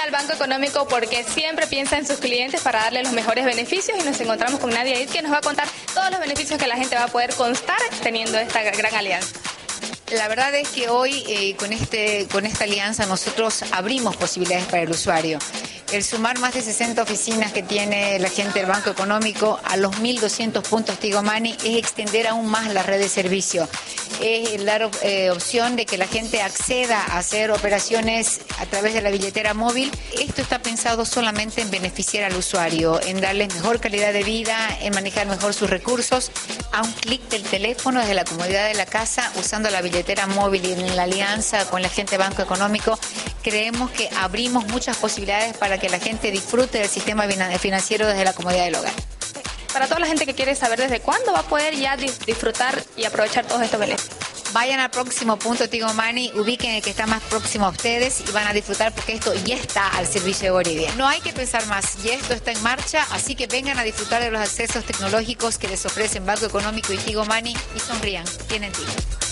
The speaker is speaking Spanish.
al Banco Económico porque siempre piensa en sus clientes para darle los mejores beneficios, y nos encontramos con Nadia Id, que nos va a contar todos los beneficios que la gente va a poder constar teniendo esta gran alianza. La verdad es que hoy con esta alianza nosotros abrimos posibilidades para el usuario. El sumar más de 60 oficinas que tiene la gente del Banco Económico a los 1.200 puntos Tigo Money es extender aún más la red de servicio. Es dar opción de que la gente acceda a hacer operaciones a través de la billetera móvil. Esto está pensado solamente en beneficiar al usuario, en darles mejor calidad de vida, en manejar mejor sus recursos a un clic del teléfono desde la comodidad de la casa, usando la billetera móvil. Y en la alianza con la gente del Banco Económico creemos que abrimos muchas posibilidades para que la gente disfrute del sistema financiero desde la comodidad del hogar. Para toda la gente que quiere saber desde cuándo va a poder ya disfrutar y aprovechar todos estos beneficios. Vayan al próximo punto Tigo Money, ubiquen el que está más próximo a ustedes y van a disfrutar, porque esto ya está al servicio de Bolivia. No hay que pensar más, ya esto está en marcha, así que vengan a disfrutar de los accesos tecnológicos que les ofrecen Banco Económico y Tigo Money y sonrían, tienen Tigo.